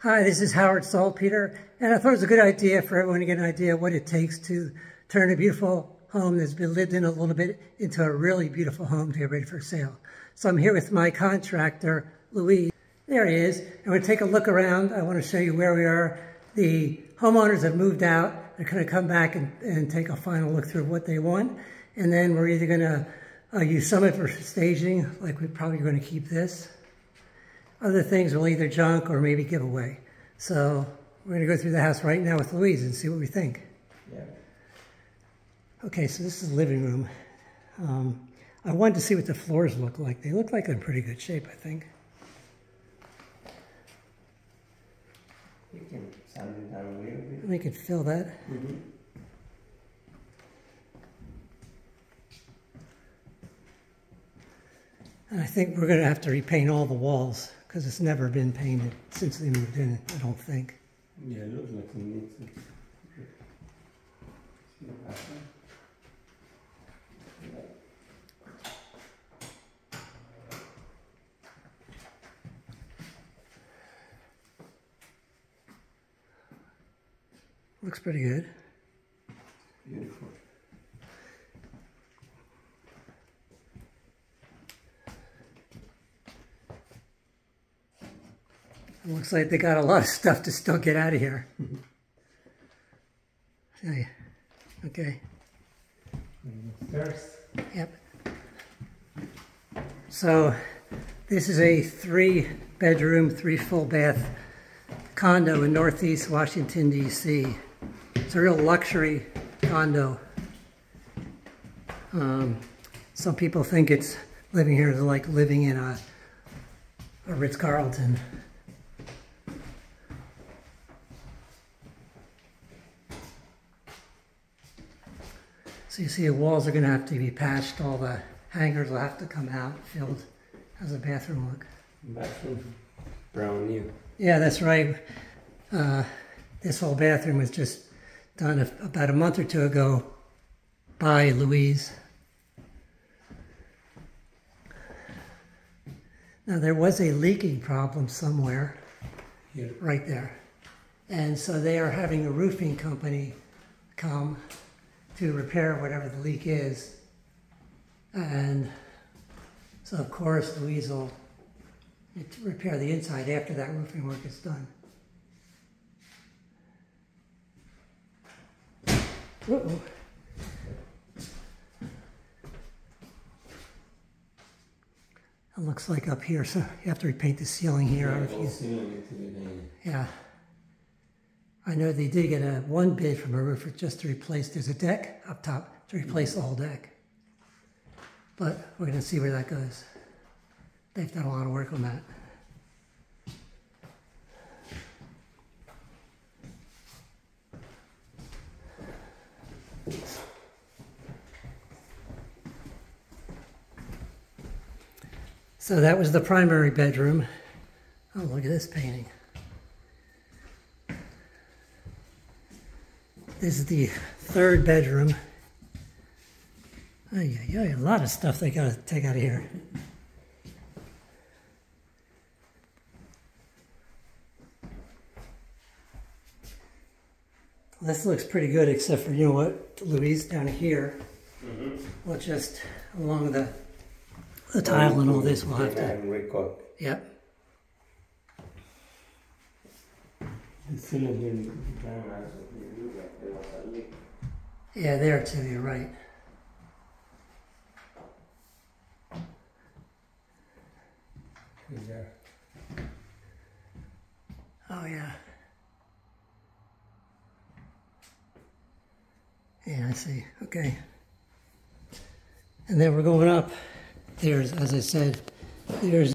Hi, this is Howard Saltpeter, and I thought it was a good idea for everyone to get an idea of what it takes to turn a beautiful home that's been lived in a little bit into a really beautiful home to get ready for sale. So I'm here with my contractor, Louise. There he is. And we're going to take a look around. I want to show you where we are. The homeowners have moved out. They're going to come back and take a final look through what they want. And then we're either going to use some of it for staging, like we're probably going to keep this. Other things we'll either junk or maybe give away. So we're going to go through the house right now with Louise and see what we think. Yeah. Okay, so this is the living room. I wanted to see what the floors look like. They look like they're in pretty good shape, I think. You can sand it down a little bit. We could fill that. Mm-hmm. And I think we're going to have to repaint all the walls because it's never been painted since they moved in, I don't think. Yeah, it looks like it needs it. Looks pretty good. Beautiful. It looks like they got a lot of stuff to still get out of here. Hey, okay. First. Yep. So this is a 3-bedroom, 3 full bath condo in Northeast Washington, D.C. It's a real luxury condo. Some people think it's living here is like living in a Ritz-Carlton. So you see the walls are going to have to be patched. All the hangers will have to come out, filled. How's the bathroom look? Bathroom, brown new. Yeah, that's right. This whole bathroom was just done about a month or two ago by Louise. Now there was a leaking problem somewhere, Here. right there. And so they are having a roofing company come to repair whatever the leak is. And so of course Louise will repair the inside after that roofing work is done. Uh-oh. It looks like up here, so you have to repaint the ceiling here. Yeah. I know they did get one bid from a roofer just to replace, there's a deck up top, to replace the whole deck. But we're going to see where that goes. They've done a lot of work on that. So that was the primary bedroom. Oh, look at this painting. This is the 3rd bedroom. Oh, yeah, a lot of stuff they got to take out of here. This looks pretty good, except for, you know what, Louise, down here. Well, just along the tile and all this, we'll have to. Yep. The ceiling here is very nice. There was a leak. Yeah, there too, you're right. There. Oh, yeah. Yeah, I see. Okay. And then we're going up. There's, as I said, there's